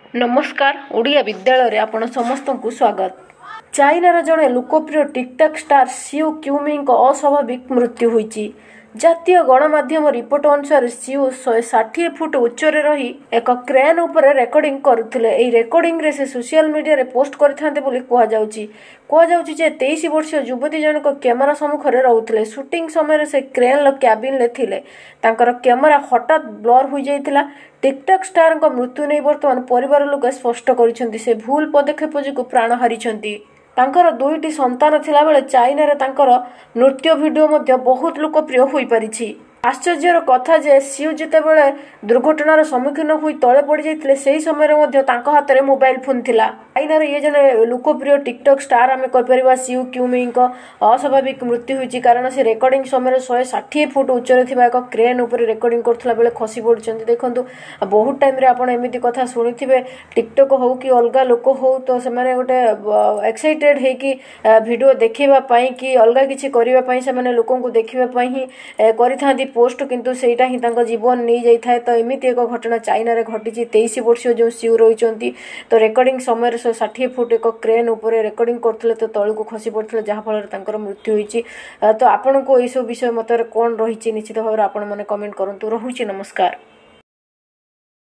नमस्कार ओडिया विद्यालय आपण समस्त को स्वागत। चाइनार जड़े लोकप्रिय टिकटॉक स्टार सिउ क्यूमी अस्वाभाविक मृत्यु होईची। जातीय गणमाध्यम रिपोर्ट अनुसार सिउ 160 फुट उच्चरे रही एक क्रेन उपरे रेकर्डिंग करुथिले। एई रेकर्डिंग रे से सोशल मीडिया रे पोस्ट करथांते बोली कुहाଯାଉଛି जे 23 वर्षीय युवती जनक कैमेरा सम्मुखरे रहउथिले। शूटिंग समय से क्रेन क्याबिन ले थिले। तांकर कैमेरा हठात ब्लर हो जाइथिला। टिकटॉक स्टार मृत्यु नहीं बर्तमान परिवार लोक स्पष्ट करिसेंती से भूल पदक्षेप जो प्राण हारिछंती। तांकर दुईटी संतान थिला बेले चाइना रे तांकर नृत्य वीडियो मध्य बहुत लोकप्रिय होई परिछि। आश्चर्यर कथा जे सिउ जेतेबेले दुर्घटनार सम्मुखीन होई तळे पड़ी जाइथिले सेही समय रे मध्य तांको हाथ रे मोबाइल फोन थिला। चाइना रे ये जने लोकप्रिय टिकटॉक स्टार आमे कहि परिबा सिउ क्यूमी अस्वाभाविक मृत्यु होईची कारण से रेकर्डिंग समय रे 160 फुट उच्चरे थिबा एक क्रेन ऊपर रेकर्डिंग करथला बेले खसी पड़छन्ती। देखंतु बहुत टाइम रे आपण एमिति कथा सुनिथिबे टिकटॉक हो कि अलगा लोक हो तो से माने गोटे एक्साइटेड हे कि वीडियो देखिबा पई कि अलगा किछि करिबा पई से माने लोकन को देखिबा पई ही करिथांती पोस्ट किंतु सेटा ही तांको जीवन नहीं जाई थाए। तो एमिति एक घटना चाइना रे घटिची। 23 वर्षीय जो सिउ रहिचंती तो रेकर्डिंग समय 160 फुट एक क्रेन ऊपर रेकर्डिंग करथले तो तळ को खसी पड़थले जहा फल तांकर मृत्यु होईची। तो आपन को एसो विषय मत कोन रहिची निश्चित भाव आपण माने कमेंट करंतु। रहुची नमस्कार।